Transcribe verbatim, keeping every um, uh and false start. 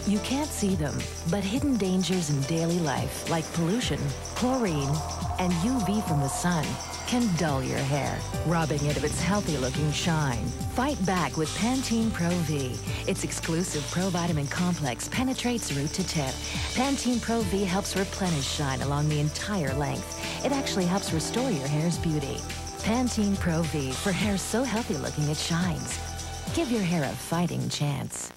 You can't see them, but hidden dangers in daily life, like pollution, chlorine, and U V from the sun, can dull your hair, robbing it of its healthy-looking shine. Fight back with Pantene Pro V. Its exclusive Pro-Vitamin Complex penetrates root to tip. Pantene Pro V helps replenish shine along the entire length. It actually helps restore your hair's beauty. Pantene Pro V, for hair so healthy-looking it shines. Give your hair a fighting chance.